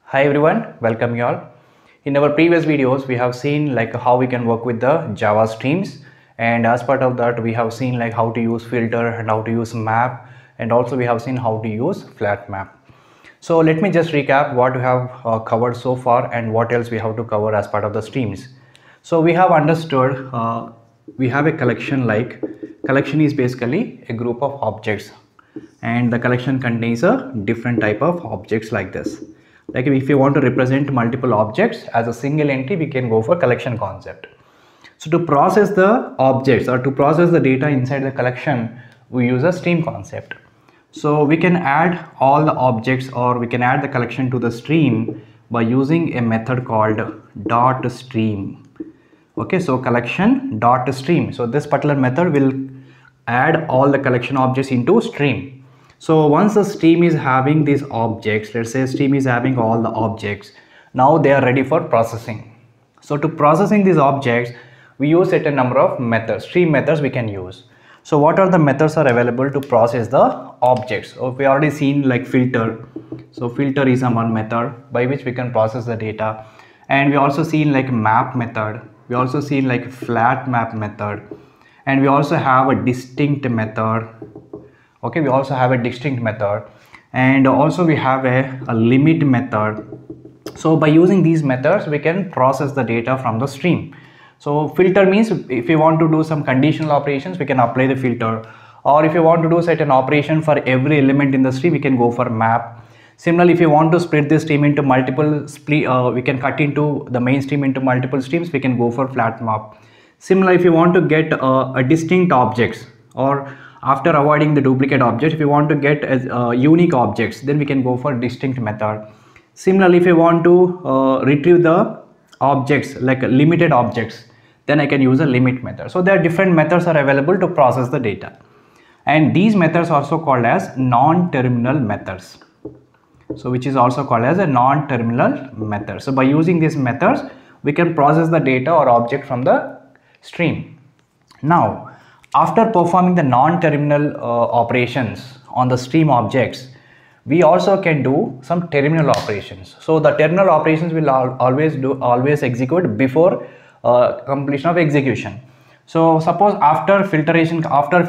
Hi everyone, welcome you all. In our previous videos, we have seen like how we can work with the Java streams, and as part of that, we have seen like how to use filter and how to use map, and also we have seen how to use flat map. So let me just recap what we have covered so far and what else we have to cover as part of the streams. So we have understood we have a collection. Like collection is basically a group of objects, and the collection contains a different type of objects like this. Like if you want to represent multiple objects as a single entity, we can go for collection concept. So to process the objects or to process the data inside the collection, we use a stream concept. So we can add all the objects or we can add the collection to the stream by using a method called dot stream. Okay, so collection dot stream. So this particular method will add all the collection objects into stream. So once the stream is having these objects, let's say stream is having all the objects, now they are ready for processing. So to processing these objects, we use certain number of methods, stream methods we can use. So what are the methods are available to process the objects? So we already seen like filter. So filter is one method by which we can process the data. And we also seen like map method. We also seen like flat map method. And we also have a distinct method. Okay, we also have a distinct method, and also we have a limit method. So by using these methods, we can process the data from the stream. So filter means if you want to do some conditional operations, we can apply the filter, or if you want to do certain operation for every element in the stream, we can go for map. Similarly, if you want to split the stream into multiple we can cut into the main stream into multiple streams, we can go for flat map. Similarly, if you want to get a distinct objects, or after avoiding the duplicate objects, if you want to get unique objects, then we can go for distinct method. Similarly, if you want to retrieve the objects like limited objects, then I can use a limit method. So there are different methods are available to process the data, and these methods are also called as non-terminal methods. So which is also called as a non-terminal method. So by using these methods, we can process the data or object from the stream. Now after performing the non-terminal operations on the stream objects, we also can do some terminal operations. So the terminal operations will always execute before completion of execution. So suppose after filtering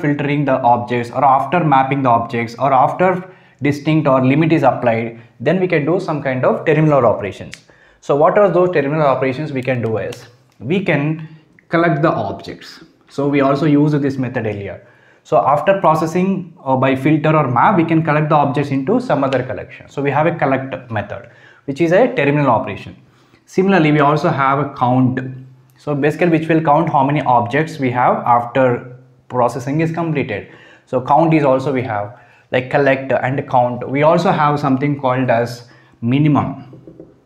the objects, or after mapping the objects, or after distinct or limit is applied, then we can do some kind of terminal operations. So what are those terminal operations we can do is, we can collect the objects. So we also used this method earlier. So after processing by filter or map, we can collect the objects into some other collection. So we have a collect method, which is a terminal operation. Similarly, we also have a count. So basically, which will count how many objects we have after processing is completed. So count is also we have like collect and count. We also have something called as minimum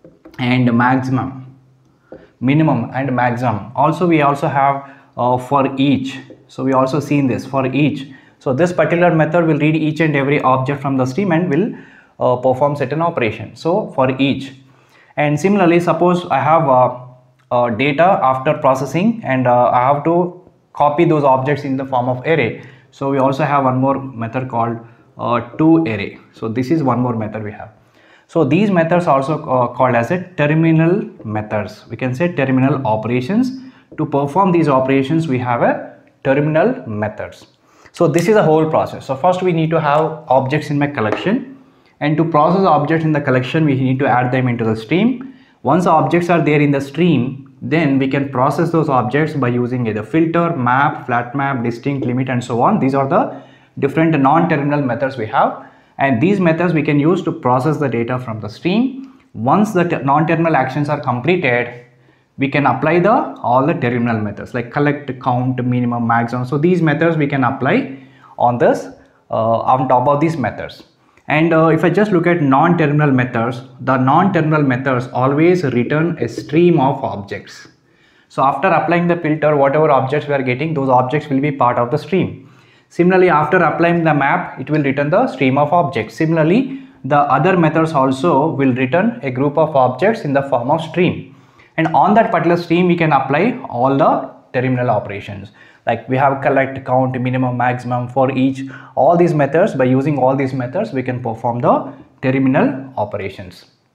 and maximum. Minimum and maximum. Also, we also have for each. So we also seen this for each. So this particular method will read each and every object from the stream and will perform certain operation. So for each. And similarly, suppose I have data after processing, and I have to copy those objects in the form of array. So we also have one more method called toArray. So this is one more method we have. So these methods are also called as a terminal methods. We can say terminal operations. To perform these operations, we have a terminal methods. So this is a whole process. So first we need to have objects in my collection, and to process objects in the collection, we need to add them into the stream. Once the objects are there in the stream, then we can process those objects by using either filter, map, flat map, distinct, limit, and so on. These are the different non-terminal methods we have, and these methods we can use to process the data from the stream. Once the non-terminal actions are completed, we can apply all the terminal methods like collect, count, minimum, maximum. So these methods we can apply on this on top of these methods. And if I just look at non-terminal methods, the non-terminal methods always return a stream of objects. So after applying the filter, whatever objects we are getting, those objects will be part of the stream. Similarly, after applying the map, it will return the stream of objects. Similarly, the other methods also will return a group of objects in the form of stream. And on that particular stream, we can apply all the terminal operations. Like we have collect, count, minimum, maximum for each. All these methods, by using all these methods, we can perform the terminal operations.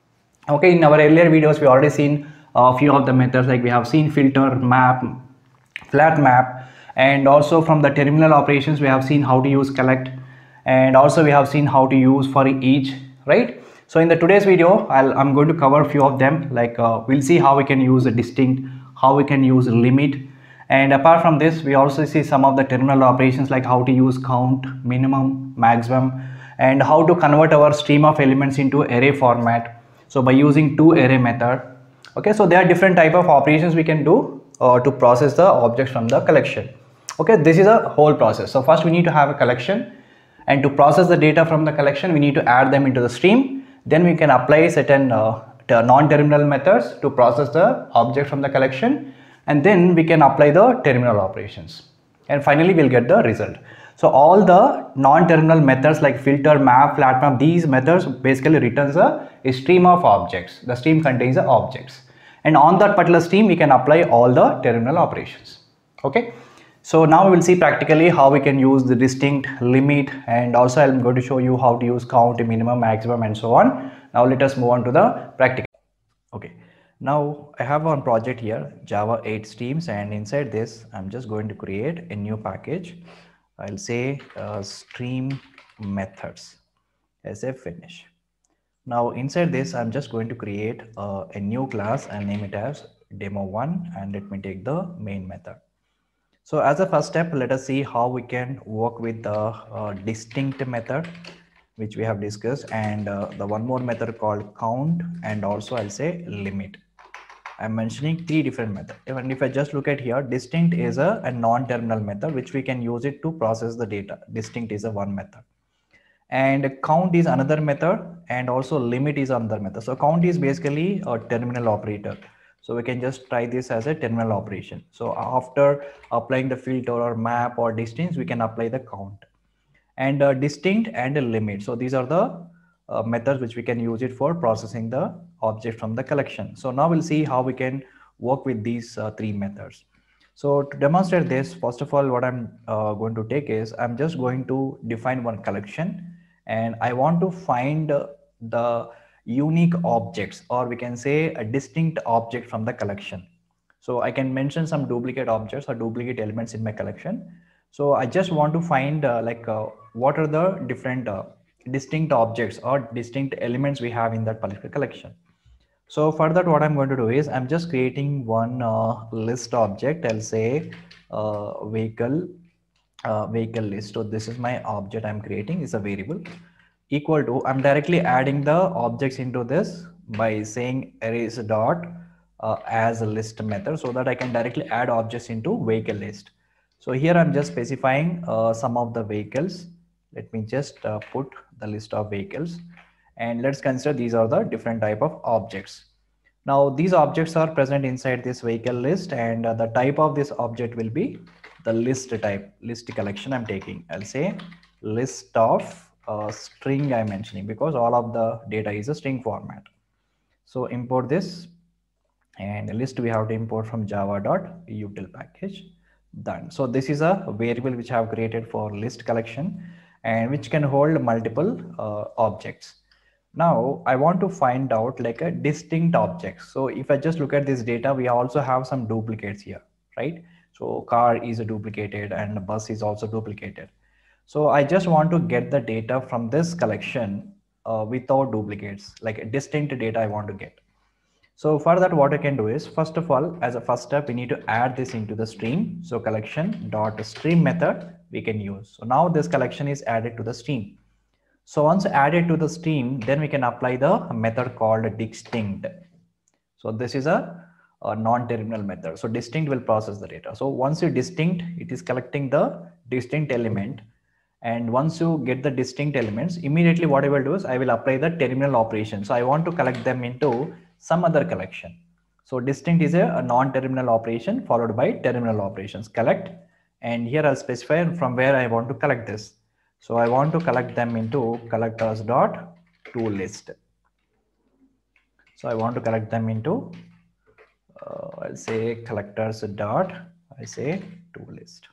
Okay, in our earlier videos, we already seen a few of the methods, like we have seen filter, map, flat map, and also from the terminal operations, we have seen how to use collect, and also we have seen how to use for each, right? So in the today's video, I'm going to cover a few of them, like we'll see how we can use a distinct, how we can use limit, and apart from this, we also see some of the terminal operations, like how to use count, minimum, maximum, and how to convert our stream of elements into array format, so by using toArray method. Okay, so there are different type of operations we can do to process the objects from the collection. Okay, this is a whole process. So first we need to have a collection, and to process the data from the collection we need to add them into the stream. Then we can apply certain non-terminal methods to process the object from the collection, and then we can apply the terminal operations, and finally we'll get the result. So all the non-terminal methods like filter, map, flat map, these methods basically returns a stream of objects. The stream contains the objects, and on that particular stream we can apply all the terminal operations. Okay, so now we will see practically how we can use the distinct, limit, and also I'm going to show you how to use count, minimum, maximum, and so on. Now let us move on to the practical. Okay, now I have one project here, Java 8 streams, and inside this I'm just going to create a new package. I'll say stream methods as a finish. Now inside this I'm just going to create a new class and name it as demo1, and let me take the main method. So as a first step, let us see how we can work with the distinct method which we have discussed, and the one more method called count, and also I'll say limit. I'm mentioning three different methods. And if I just look at here, distinct is a non-terminal method which we can use it to process the data. Distinct is a one method, and count is another method, and also limit is another method. So count is basically a terminal operator, so we can just try this as a terminal operation. So after applying the filter or map or distance, we can apply the count, and distinct and a limit. So these are the methods which we can use it for processing the object from the collection. So now we'll see how we can work with these three methods. So to demonstrate this, first of all, what I'm going to take is I'm just going to define one collection, and I want to find the unique objects, or we can say a distinct object from the collection. So I can mention some duplicate objects or duplicate elements in my collection. So I just want to find what are the different distinct objects or distinct elements we have in that particular collection. So for that, what I'm going to do is I'm just creating one list object. I'll say vehicle list. So this is my object I'm creating, is a variable equal to, I'm directly adding the objects into this by saying arrays dot as a list method, so that I can directly add objects into vehicle list. So here I'm just specifying some of the vehicles. Let me just put the list of vehicles, and let's consider these are the different type of objects. Now these objects are present inside this vehicle list, and the type of this object will be the list type, list collection I'm taking. I'll say list of string I'm mentioning, because all of the data is a string format. So import this, and list we have to import from java.util package. Done. So this is a variable which I have created for list collection, and which can hold multiple objects. Now I want to find out like a distinct object. So if I just look at this data, we also have some duplicates here, right? So car is duplicated and bus is also duplicated. So I just want to get the data from this collection without duplicates, like a distinct data I want to get. So for that, what I can do is, first of all, as a first step, we need to add this into the stream. So collection dot stream method we can use. So now this collection is added to the stream. So once added to the stream, then we can apply the method called distinct. So this is a non-terminal method. So distinct will process the data. So once you distinct, it is collecting the distinct element. And once you get the distinct elements, immediately what I will do is I will apply the terminal operation. So I want to collect them into some other collection. So distinct is a non-terminal operation followed by terminal operations, collect. And here I'll specify from where I want to collect this. So I want to collect them into collectors dot to list. So I want to collect them into I'll say collectors dot, I say to list,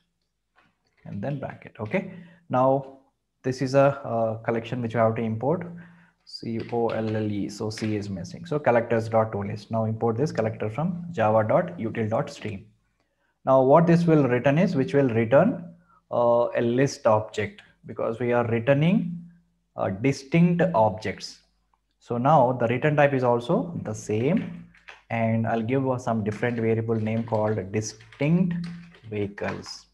and then bracket. Okay, now this is a collection which you have to import. COLLE, so C is missing. So collectors.toList. Now import this collector from java.util.stream. Now what this will return is, which will return a list object, because we are returning distinct objects. So now the return type is also the same, and I'll give some different variable name called distinct vehicles.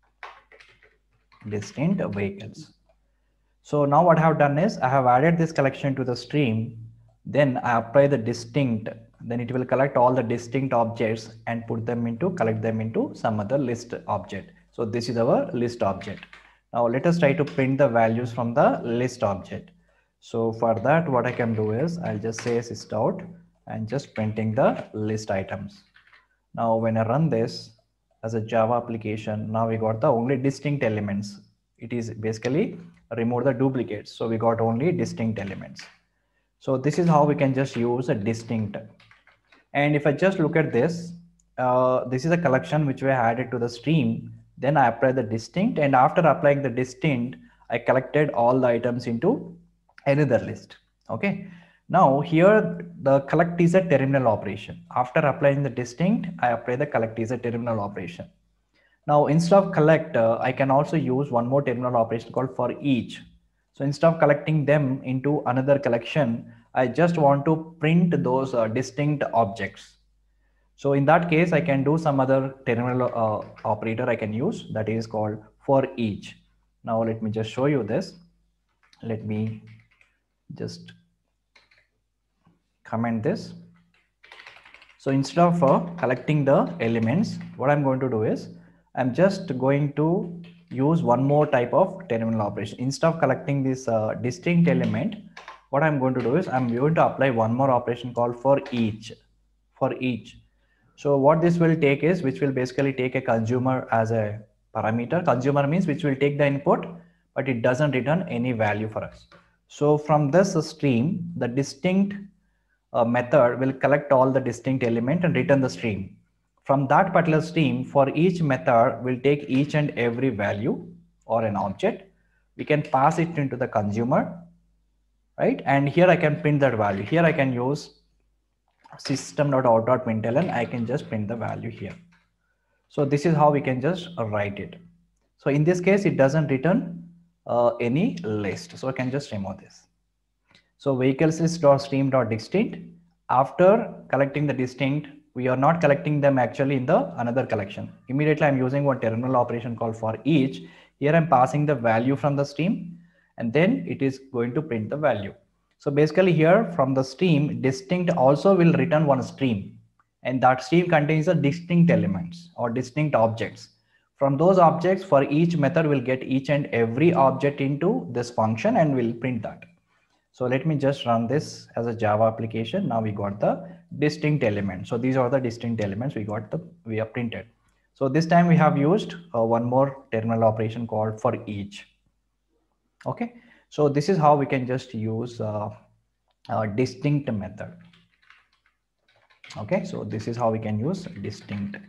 Distinct vehicles. So now what I have done is I have added this collection to the stream, then I apply the distinct, then it will collect all the distinct objects and collect them into some other list object. So this is our list object. Now let us try to print the values from the list object. So for that, what I can do is I'll just say sysout and just printing the list items. Now when I run this as a Java application, now we got the only distinct elements. It is basically remove the duplicates. So we got only distinct elements. So this is how we can just use a distinct. And if I just look at this, this is a collection which we added to the stream. Then I apply the distinct, and after applying the distinct, I collected all the items into another list. Okay. Now here the collect is a terminal operation. After applying the distinct, I apply the collect is a terminal operation. Now instead of collect, I can also use one more terminal operation called for each. So instead of collecting them into another collection, I just want to print those distinct objects. So in that case, I can do some other terminal operator I can use, that is called for each. Now let me just show you this. Let me just comment this. So instead of collecting the elements, what I'm going to do is I'm just going to use one more type of terminal operation. Instead of collecting this distinct element, what I'm going to do is I'm going to apply one more operation called for each. For each. So what this will take is, which will basically take a consumer as a parameter. Consumer means which will take the input, but it doesn't return any value for us. So from this stream, the distinct method will collect all the distinct element and return the stream. From that particular stream, for each method will take each and every value or an object. We can pass it into the consumer, right? And here I can print that value. Here I can use system.out.println. I can just print the value here. So this is how we can just write it. So in this case, it doesn't return any list. So I can just remove this. So vehicles list.stream.distinct. After collecting the distinct, we are not collecting them actually in the another collection. Immediately I'm using one terminal operation called for each. Here I'm passing the value from the stream, and then it is going to print the value. So basically here from the stream, distinct also will return one stream, and that stream contains the distinct elements or distinct objects. From those objects, for each method will get each and every object into this function and will print that. So let me just run this as a Java application. Now we got the distinct elements. So these are the distinct elements we have printed. So this time we have used one more terminal operation called for each. Okay. So this is how we can just use a distinct method. Okay. So this is how we can use distinct.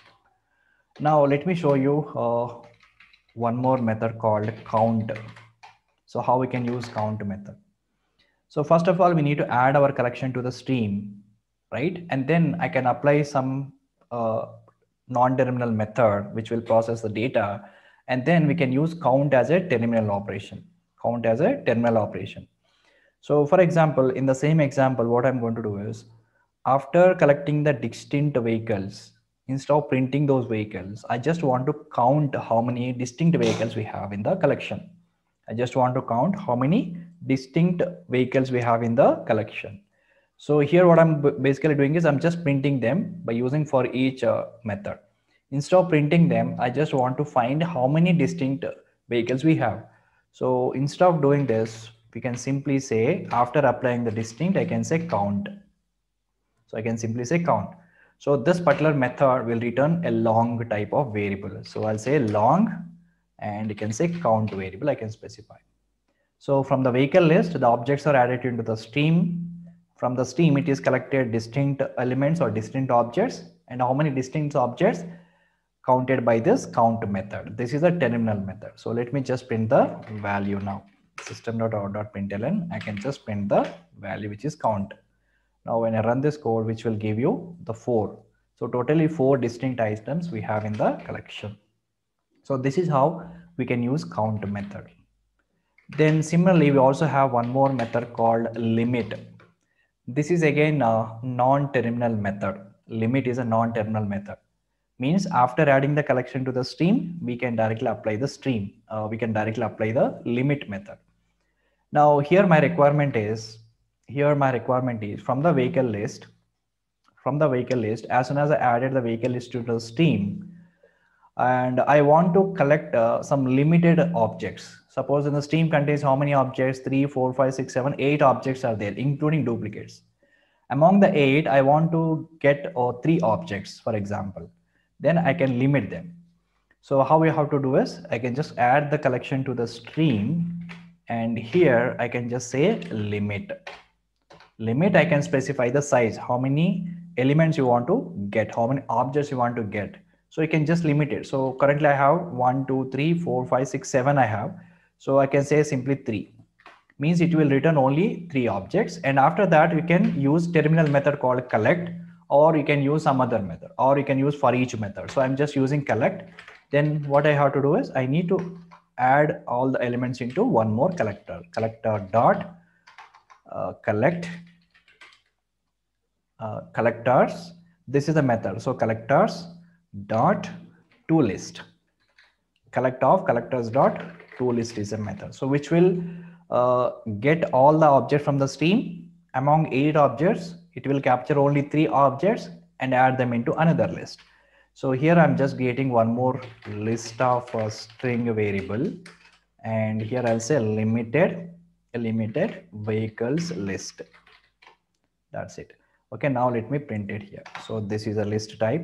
Now let me show you one more method called count. So how we can use count method. So first of all, we need to add our collection to the stream, right? And then I can apply some non-terminal method which will process the data, and then we can use count as a terminal operation. Count as a terminal operation. So for example, in the same example, what I'm going to do is, after collecting the distinct vehicles, instead of printing those vehicles, I just want to count how many distinct vehicles we have in the collection. I just want to count how many distinct vehicles we have in the collection. So here what I'm basically doing is I'm just printing them by using for each method. Instead of printing them, I just want to find how many distinct vehicles we have. So instead of doing this, we can simply say, after applying the distinct, I can say count. So I can simply say count. So this particular method will return a long type of variable. So I'll say long, and you can say count variable, I can specify. So from the vehicle list, the objects are added into the stream. From the stream, it is collected distinct elements or distinct objects, and how many distinct objects counted by this count method. This is a terminal method. So let me just print the value now. system.out.println, I can just print the value which is count. Now when I run this code, which will give you the 4. So totally 4 distinct items we have in the collection. So this is how we can use count method. Then similarly, we also have one more method called limit. This is again a non-terminal method. Limit is a non-terminal method. Means after adding the collection to the stream, we can directly apply the stream. We can directly apply the limit method. Now here my requirement is from the vehicle list. From the vehicle list, as soon as I added the vehicle list to the stream, and I want to collect some limited objects. Suppose in the stream contains how many objects? 3, 4, 5, 6, 7, 8 objects are there, including duplicates. Among the 8, I want to get 3 objects, for example. Then I can limit them. So how we have to do is, I can just add the collection to the stream, and here I can just say limit. Limit, I can specify the size, how many elements you want to get, how many objects you want to get. So you can just limit it. So currently I have 1, 2, 3, 4, 5, 6, 7 I have. So I can say simply 3. Means it will return only 3 objects. And after that, you can use terminal method called collect, or you can use some other method, or you can use for each method. So I'm just using collect. Then what I have to do is I need to add all the elements into one more collector. Collector dot collect collectors. This is the method. So collectors dot toList. Collect of collectors dot toList is a method. So which will get all the objects from the stream. Among 8 objects, it will capture only 3 objects and add them into another list. So here I'm just creating one more list of string variable, and here I'll say limited vehicles list. That's it. Okay, now let me print it here. So this is a list type.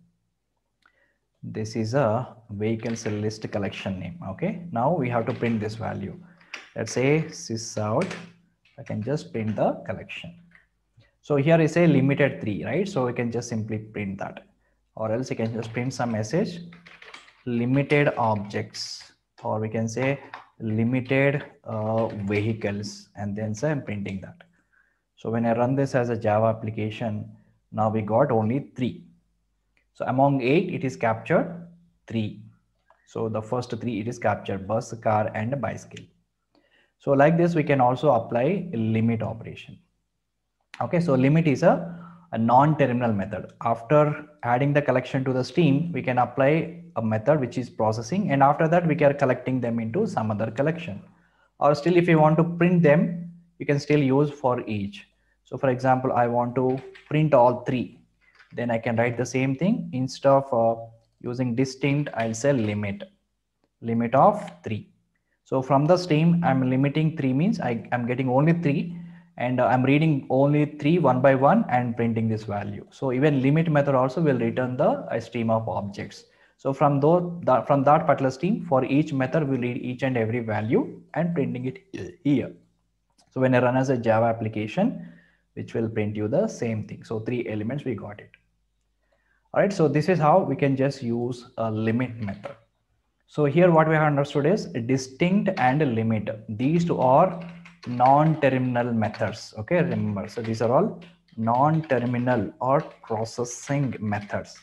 This is a vehicles list collection name. Okay, now we have to print this value. Let's say sysout. I can just print the collection. So here is a limited 3, right? So we can just simply print that, or else you can just print some message limited objects, or we can say limited vehicles, and then say I'm printing that. So when I run this as a Java application, now we got only 3. So among 8, it is captured 3. So the first 3 it is captured: bus, car, and bicycle. So like this, we can also apply a limit operation. Okay, so limit is a non-terminal method. After adding the collection to the stream, we can apply a method which is processing, and after that we are collecting them into some other collection. Or still, if you want to print them, you can still use for each. So for example, I want to print all 3. Then I can write the same thing. Instead of using distinct, I'll say limit of 3. So from the stream, I'm limiting 3 means I'm getting only 3, and I'm reading only 3 one by one and printing this value. So even limit method also will return a stream of objects. So from that particular stream, for each method, we read each and every value and printing it here. So when I run as a Java application, which will print you the same thing. So 3 elements, we got it. All right, so this is how we can just use a limit method. So here what we have understood is distinct and limit. These two are non-terminal methods. Okay, remember, so these are all non-terminal or processing methods.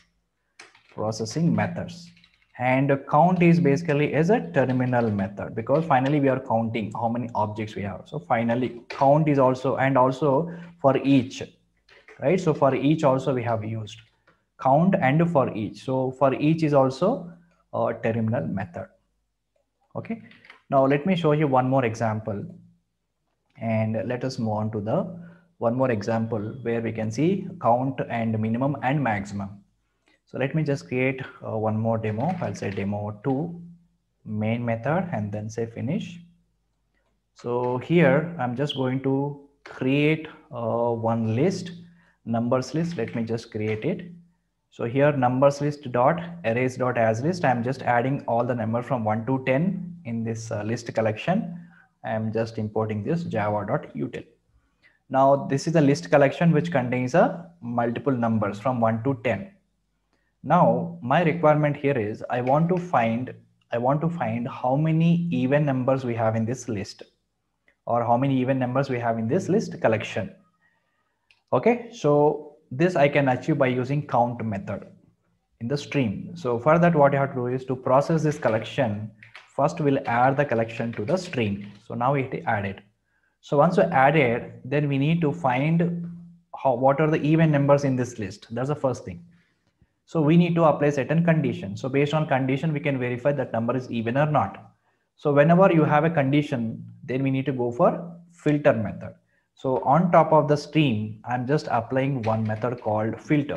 And count is basically as a terminal method, because finally we are counting how many objects we have. So finally count is also, and also for each, right? So for each also we have used count, and for each. So for each is also a terminal method. Okay, now let me show you one more example, and let us move on to the one more example where we can see count and minimum and maximum. So let me just create one more demo. I'll say demo2 main method and then say finish. So here I'm just going to create one list, numbers list. Let me just create it. So here numbers list dot arrays dot as list. I'm just adding all the number from 1 to 10 in this list collection. I'm just importing this java.util. Now this is a list collection which contains multiple numbers from 1 to 10. Now my requirement here is I want to find how many even numbers we have in this list. or how many even numbers we have in this list collection. Okay, so this I can achieve by using count method in the stream. So for that, what you have to do is to process this collection. First, we'll add the collection to the stream. So now we hit add it. So once we add it, then we need to find what are the even numbers in this list. That's the first thing. So we need to apply certain condition. So based on condition, we can verify that number is even or not. So whenever you have a condition, then we need to go for filter method. So on top of the stream, I'm just applying one method called filter.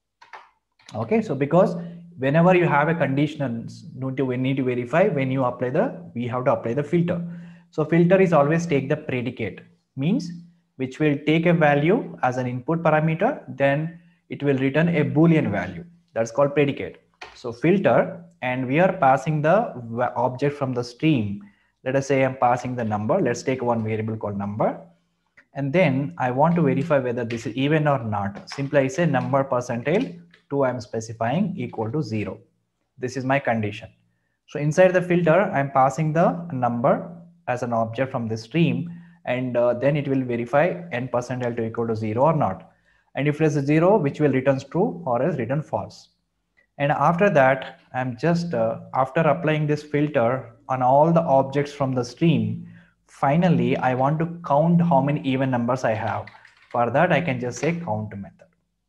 Okay, so because whenever you have a conditions, we need to verify when you apply we have to apply the filter. So filter is always take the predicate, means which will take a value as an input parameter, then it will return a Boolean value. That's called predicate. So filter, and we are passing the object from the stream. Let us say I'm passing the number. Let's take one variable called number. And then I want to verify whether this is even or not. Simply I say number percentage 2 I'm specifying equal to 0. This is my condition. So inside the filter, I'm passing the number as an object from the stream, and then it will verify n percentile to equal to 0 or not. And if it is 0, which will return true or else return false. And after that, I'm just after applying this filter on all the objects from the stream, finally I want to count how many even numbers I have. For that, I can just say count method.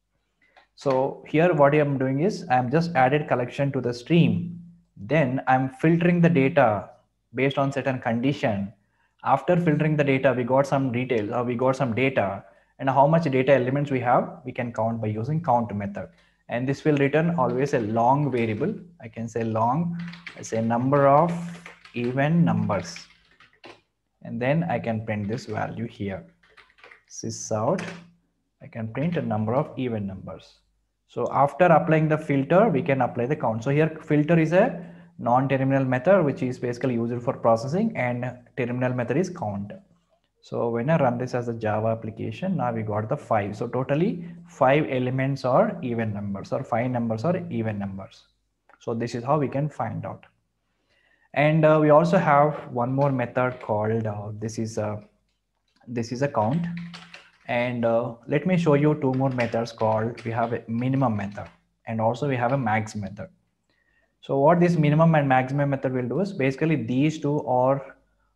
So here what I'm doing is I'm just added collection to the stream. Then I'm filtering the data based on certain condition. After filtering the data, we got some details, or we got some data, and how much data elements we have, we can count by using count method. And this will return always a long variable. I can say long, I say number of even numbers. And then I can print this value here. Sys out, I can print a number of even numbers. So after applying the filter, we can apply the count. So here filter is a non-terminal method, which is basically used for processing, and terminal method is count. So when I run this as a Java application, now we got the 5. So totally 5 elements are even numbers, or 5 numbers are even numbers. So this is how we can find out. And we also have one more method called this is a count. And let me show you two more methods called, we have a minimum method and also we have a max method. So what this minimum and maximum method will do is basically these two are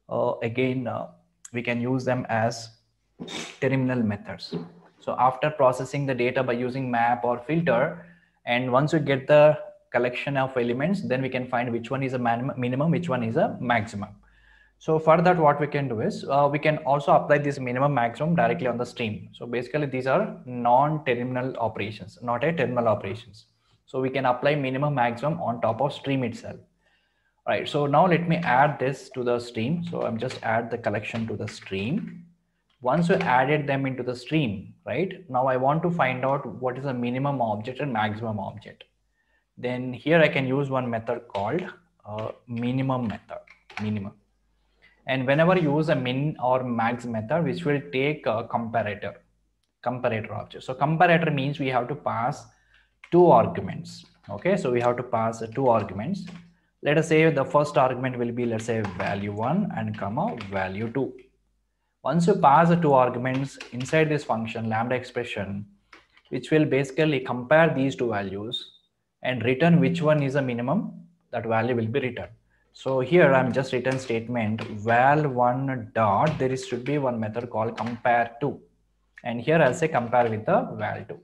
we can use them as terminal methods. So after processing the data by using map or filter, and once you get the collection of elements, then we can find which one is a minimum, which one is a maximum. So for that, what we can do is we can also apply this minimum maximum directly on the stream. So basically these are non-terminal operations, not a terminal operations. So we can apply minimum maximum on top of stream itself. All right, so now let me add this to the stream. So I'm just add the collection to the stream. Once you added them into the stream, right? Now I want to find out what is the minimum object and maximum object. Then here I can use one method called minimum method, minimum. And whenever you use a min or max method, which will take a comparator object. So comparator means we have to pass two arguments. Okay, so we have to pass two arguments. Let us say the first argument will be, let's say, value 1 and comma value 2. Once you pass the two arguments inside this function lambda expression, which will basically compare these two values and return which one is a minimum, that value will be returned. So here I'm just return statement val1 dot, there should be one method called compare to, and here I'll say compare with the val2.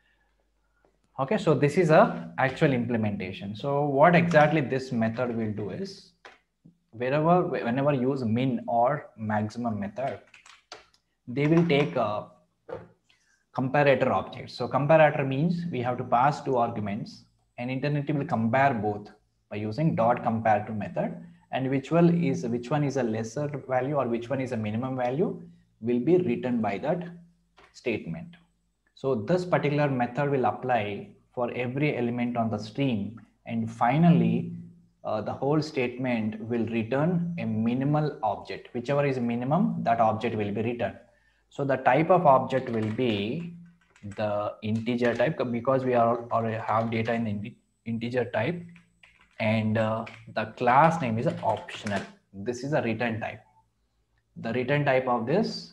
Okay, so this is a actual implementation. So what exactly this method will do is, whenever use min or maximum method, they will take a comparator object. So comparator means we have to pass two arguments and internet will compare both by using dot compare to method, and which one is a lesser value or which one is a minimum value will be written by that statement. So this particular method will apply for every element on the stream, and finally the whole statement will return a minimal object. Whichever is minimum, that object will be returned. So the type of object will be the integer type, because we already have data in the integer type, and the class name is optional. This is a return type. the return type of this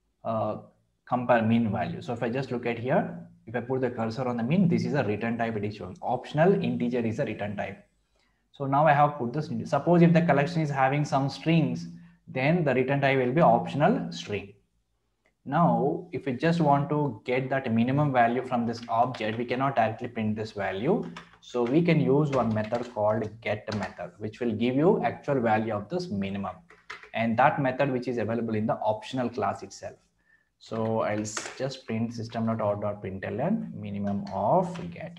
compare mean value. So if I just look at here, if I put the cursor on the mean, this is a return type it is showing. Optional integer is a return type. So now I have put this. Suppose if the collection is having some strings, then the return type will be optional string. Now, if we just want to get that minimum value from this object, we cannot directly print this value. So we can use one method called get method, which will give you actual value of this minimum. And that method which is available in the optional class itself. So I'll just print system.out.println minimum of get.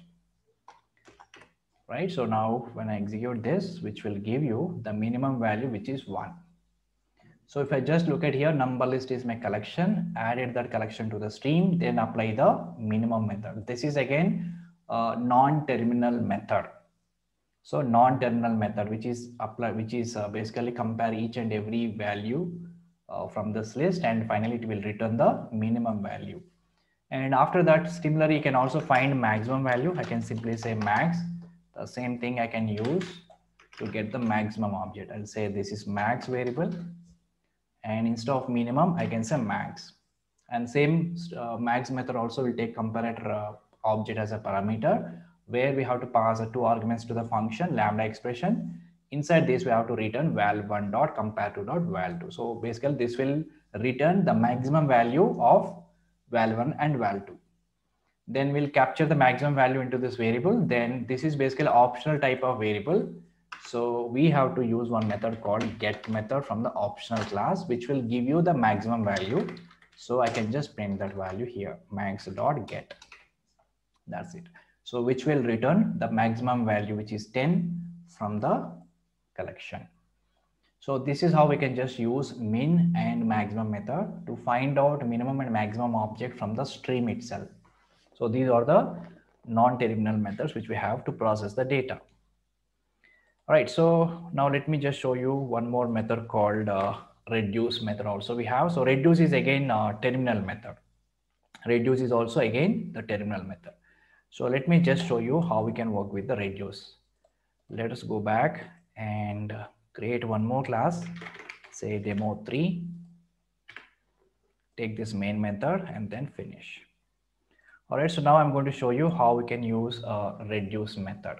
Right. So now when I execute this, which will give you the minimum value, which is 1. So if I just look at here, number list is my collection, added that collection to the stream, then apply the minimum method. This is again a non-terminal method. So non-terminal method, which is basically compare each and every value from this list, and finally it will return the minimum value. And after that, similarly, you can also find maximum value. I can simply say max. The same thing I can use to get the maximum object. I'll say this is max variable. And instead of minimum, I can say max. And same max method also will take comparator object as a parameter, where we have to pass 2 arguments to the function lambda expression. Inside this, we have to return val1 dot compare2 dot val2. So basically, this will return the maximum value of val1 and val2. Then we'll capture the maximum value into this variable. Then this is basically optional type of variable. So we have to use one method called get method from the optional class, which will give you the maximum value. So I can just print that value here, max.get. That's it. So which will return the maximum value, which is 10 from the collection. So this is how we can just use min and maximum method to find out minimum and maximum object from the stream itself. So these are the non-terminal methods which we have to process the data. All right, so now let me just show you one more method called reduce method also we have. So reduce is again terminal method. Reduce is also again the terminal method. So let me just show you how we can work with the reduce. Let us go back and create one more class, say demo3. Take this main method and then finish. All right, so now I'm going to show you how we can use a reduce method.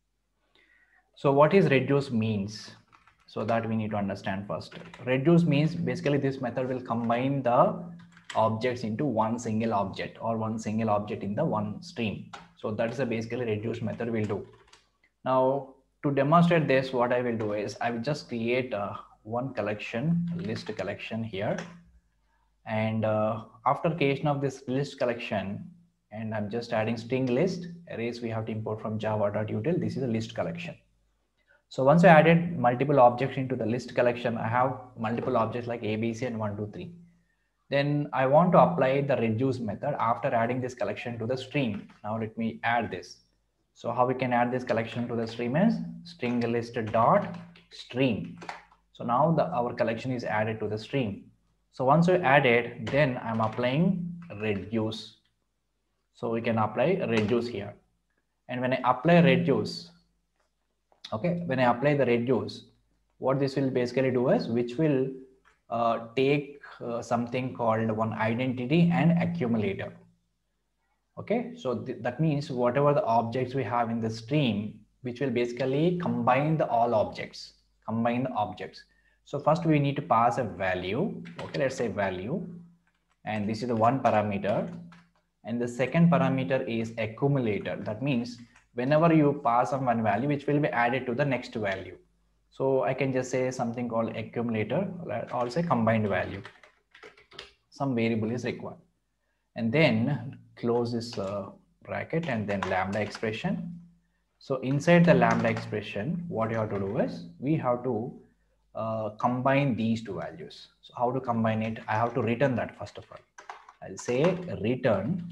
So what is reduce means? So that we need to understand first. Reduce means basically this method will combine the objects into one single object or one single object in the one stream. So that is a basically reduce method will do. Now to demonstrate this, what I will do is I will just create one collection, list collection here. And after creation of this list collection, and I'm just adding string list arrays we have to import from java.util. This is a list collection. So once I added multiple objects into the list collection, I have multiple objects like A, B, C, and 1, 2, 3. Then I want to apply the reduce method after adding this collection to the stream. Now let me add this. So how we can add this collection to the stream is string list dot stream. So now our collection is added to the stream. So once we add it, then I'm applying reduce. So we can apply reduce here. And when I apply reduce, okay, when I apply the reduce, what this will basically do is which will take something called one identity and accumulator. Okay, so that means whatever the objects we have in the stream, which will basically combine the all objects, combine the objects. So first we need to pass a value. Okay, let's say value, and this is the one parameter. And the second parameter is accumulator. That means whenever you pass on one value, which will be added to the next value. So I can just say something called accumulator, or say combined value. Some variable is required. And then close this bracket and then lambda expression. So inside the lambda expression, what you have to do is we have to combine these two values. So how to combine it? I have to return that first of all. I'll say return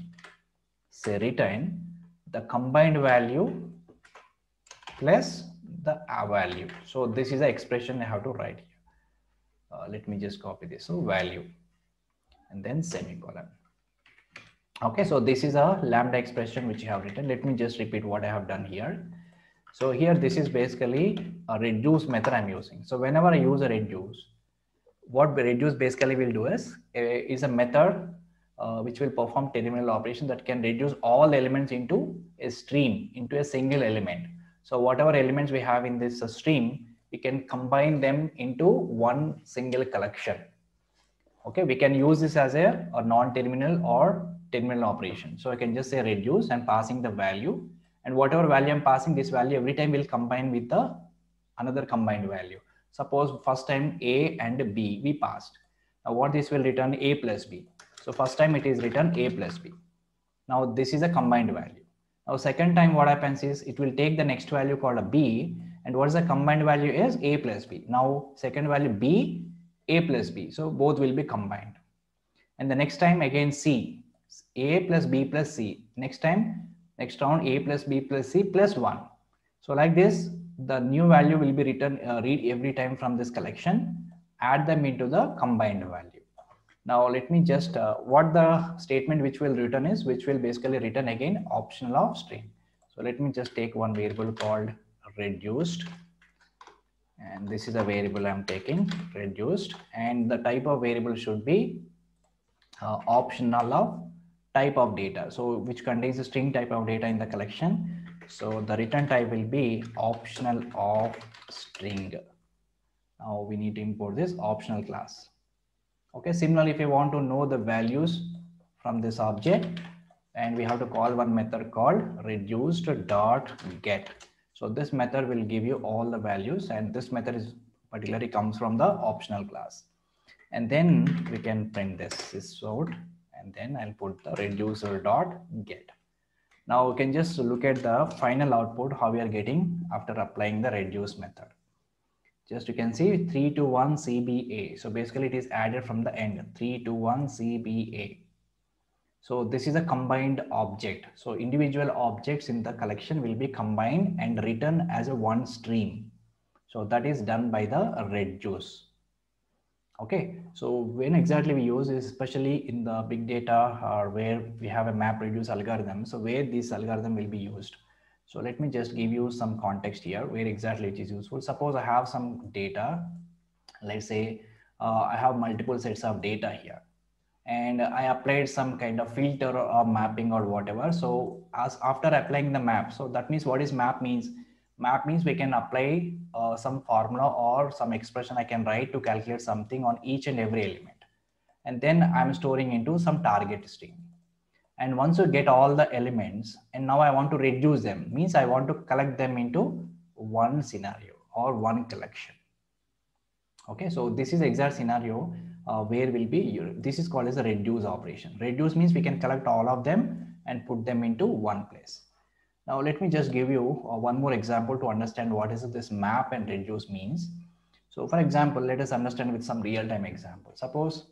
the combined value plus the value. So this is the expression I have to write here. Let me just copy this. So value and then semicolon. Okay, so this is a lambda expression which you have written. Let me just repeat what I have done here. So here this is basically a reduce method I'm using. So whenever I use a reduce, what reduce basically will do is a method which will perform terminal operation that can reduce all elements into a stream, into a single element. So whatever elements we have in this stream, we can combine them into one single collection. Okay, we can use this as a non-terminal or terminal operation. So I can just say reduce and passing the value, and whatever value I'm passing, this value every time will combine with the another combined value. Suppose first time A and B we passed. Now what this will return? A plus B. So first time it is written A plus B. Now this is a combined value. Now second time what happens is it will take the next value called a B, and what is the combined value is A plus B. Now second value B, A plus B. So both will be combined. And the next time again C, A plus B plus C. Next time, next round A plus B plus C plus 1. So like this, the new value will be written, read every time from this collection, add them into the combined value. Now let me just, what the statement which will return is, which will basically return again optional of string. So let me just take one variable called reduced, and this is a variable I'm taking, reduced, and the type of variable should be optional of type of data, so which contains a string type of data in the collection. So the return type will be optional of string. Now we need to import this optional class. Okay, similarly, if you want to know the values from this object, and we have to call one method called reduced.get. So this method will give you all the values, and this method is particularly comes from the optional class. And then we can print this out, and then I'll put the reducer.get. Now we can just look at the final output, how we are getting after applying the reduce method. Just you can see 321 CBA. So basically it is added from the end, 321 CBA. So this is a combined object. So individual objects in the collection will be combined and written as a one stream. So that is done by the reduce. Okay, so when exactly we use is especially in the big data or where we have a map reduce algorithm. So where this algorithm will be used. So let me just give you some context here where exactly it is useful. Suppose I have some data. Let's say I have multiple sets of data here, and I applied some kind of filter or mapping or whatever. So as after applying the map, so that means what is map means? Map means we can apply some formula or some expression I can write to calculate something on each and every element. And then I'm storing into some target string. And once you get all the elements, and now I want to reduce them, means I want to collect them into one scenario or one collection. Okay, so this is exact scenario where will be, this is called as a reduce operation. Reduce means we can collect all of them and put them into one place. Now let me just give you one more example to understand what is this map and reduce means. So for example, let us understand with some real-time example. Suppose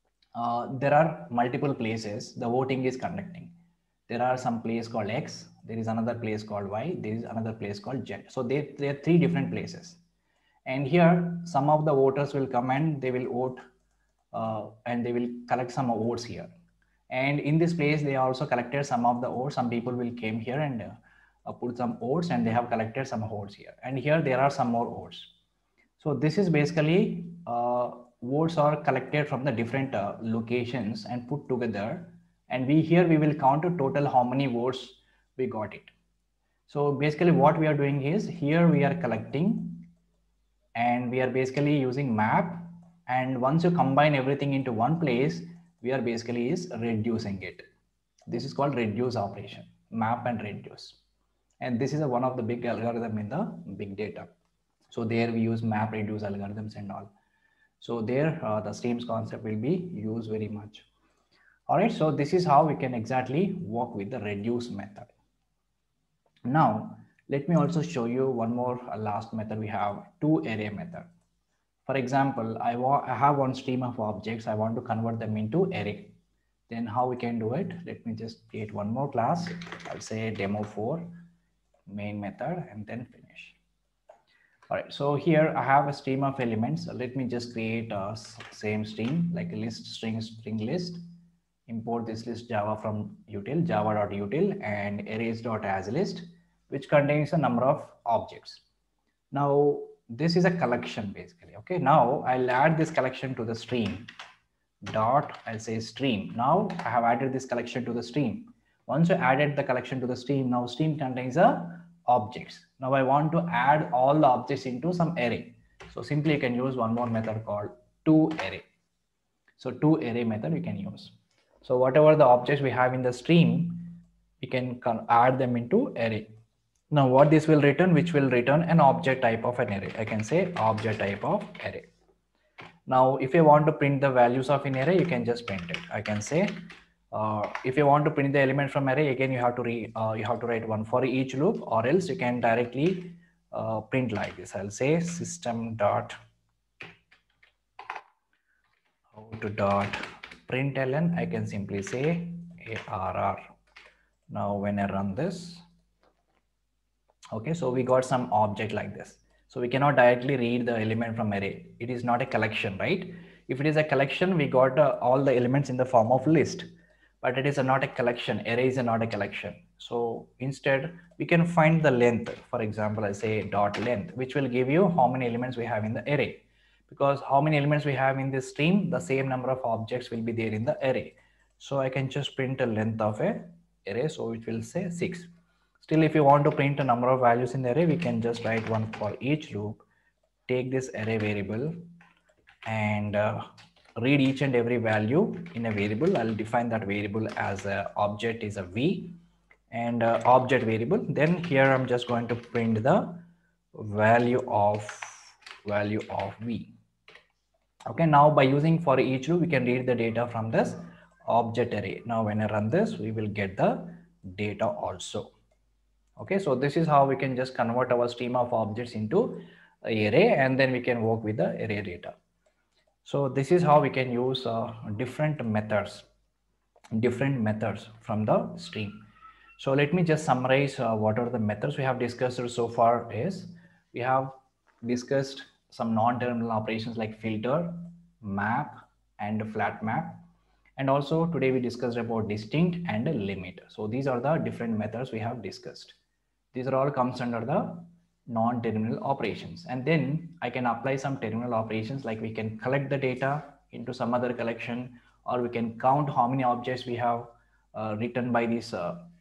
there are multiple places the voting is conducting. There are some place called X, there is another place called Y, there is another place called Z. So there are three different places. And here some of the voters will come and they will vote and they will collect some votes here. And in this place, they also collected some of the votes. Some people will came here and put some votes, and they have collected some votes here. And here there are some more votes. So this is basically votes are collected from the different locations and put together. And we will count the total how many votes we got it. So basically what we are doing is here we are collecting, and we are basically using map. And once you combine everything into one place, we are basically is reducing it. This is called reduce operation, map and reduce. And this is one of the big algorithm in the big data. So there we use map reduce algorithms and all. So there the streams concept will be used very much. All right, so this is how we can exactly work with the reduce method. Now let me also show you one more last method. We have toArray method. For example, I have one stream of objects. I want to convert them into array. Then how we can do it? Let me just create one more class. I'll say demo4 main method and then finish. All right, so here I have a stream of elements. Let me just create a same stream like a list string list. Import this list Java from util, java.util, and arrays.asList, which contains a number of objects. Now this is a collection basically. Okay, now I'll add this collection to the stream dot, I'll say stream. Now I have added this collection to the stream. Once you added the collection to the stream, now stream contains a objects. Now I want to add all the objects into some array. So simply you can use one more method called toArray. So toArray method we can use. So whatever the objects we have in the stream, we can add them into array. Now what this will return, which will return an object type of an array. I can say object type of array. Now if you want to print the values of an array, you can just print it. I can say if you want to print the element from array, again you have to write one for each loop, or else you can directly print like this. I'll say system dot out dot println. I can simply say arr. Now when I run this, okay, so we got some object like this. So we cannot directly read the element from array. It is not a collection, right? If it is a collection, we got all the elements in the form of list, but it is not a collection. Array is not a collection. So instead we can find the length. For example, I say dot length, which will give you how many elements we have in the array. Because how many elements we have in this stream, the same number of objects will be there in the array. So I can just print a length of a array. So it will say 6. Still, if you want to print a number of values in the array, we can just write one for each loop, take this array variable and read each and every value in a variable. I'll define that variable as a object is a v and object variable. Then here I'm just going to print the value of v. Okay, now by using for each loop, we can read the data from this object array. Now when I run this, we will get the data also. Okay, so this is how we can just convert our stream of objects into an array, and then we can work with the array data. So this is how we can use different methods from the stream. So let me just summarize what are the methods we have discussed so far. Is we have discussed some non-terminal operations like filter, map and flat map, and also today we discussed about distinct and limit. So these are the different methods we have discussed. These are all comes under the non-terminal operations, and then I can apply some terminal operations like we can collect the data into some other collection, or we can count how many objects we have written by these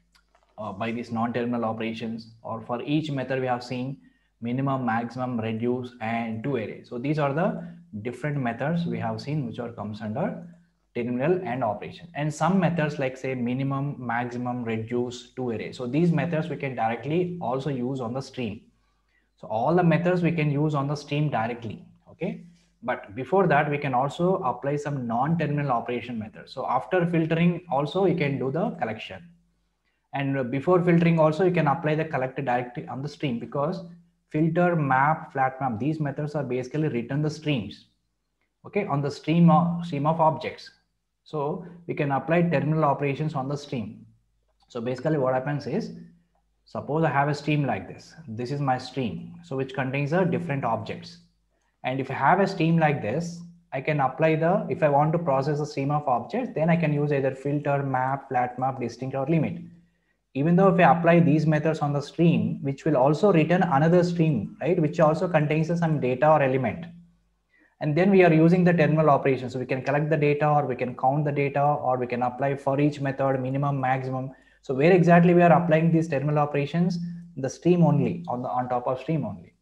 non-terminal operations, or for each method we have seen minimum, maximum, reduce and toArray. So these are the different methods we have seen which are comes under terminal and operation. And some methods like say minimum, maximum, reduce, toArray. So these methods we can directly also use on the stream. So all the methods we can use on the stream directly. Okay, but before that we can also apply some non-terminal operation methods. So after filtering also you can do the collection, and before filtering also you can apply the collect directly on the stream, because filter, map, flat map, these methods are basically written the streams, okay, on the stream of objects. So we can apply terminal operations on the stream. So basically what happens is, suppose I have a stream like this. This is my stream, so which contains different objects. And if I have a stream like this, I can apply the, if I want to process a stream of objects, then I can use either filter, map, flat map, distinct or limit. Even though if I apply these methods on the stream, which will also return another stream, right, which also contains some data or element. And then we are using the terminal operations. So we can collect the data, or we can count the data, or we can apply for each method minimum, maximum. So where exactly we are applying these terminal operations? The stream only, on top of stream only.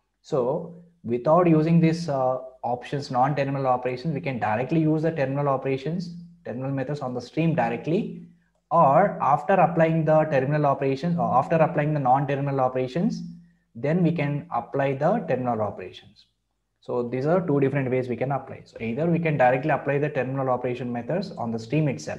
So without using these options, non-terminal operations, we can directly use the terminal operations, terminal methods on the stream directly, or after applying the terminal operations, or after applying the non-terminal operations, then we can apply the terminal operations. So these are two different ways we can apply. So either we can directly apply the terminal operation methods on the stream itself,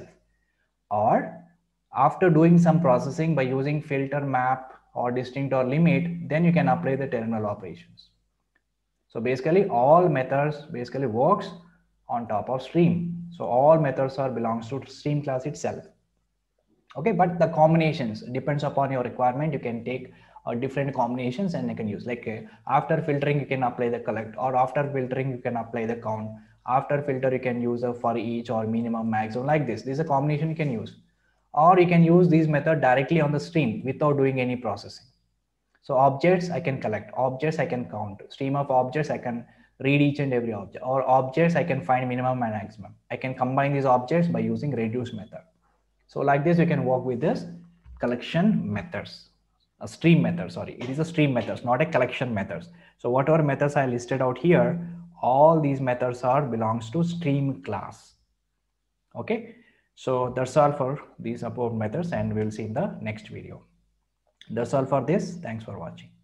or after doing some processing by using filter, map or distinct or limit, then you can apply the terminal operations. So basically all methods basically works on top of stream. So all methods are belongs to stream class itself. Okay, but the combinations depends upon your requirement. You can take different combinations and you can use, like after filtering you can apply the collect, or after filtering you can apply the count, after filter you can use a for each or minimum, maximum, like this. This is a combination you can use, or you can use these method directly on the stream without doing any processing. So objects I can collect, objects I can count, stream of objects I can read each and every object, or objects I can find minimum and maximum. I can combine these objects by using reduce method. So like this we can work with this collection methods, a stream method, sorry, it is a stream methods, not a collection methods. So whatever methods I listed out here, all these methods are belongs to stream class. Okay, so that's all for these above methods, and we'll see in the next video. That's all for this. Thanks for watching.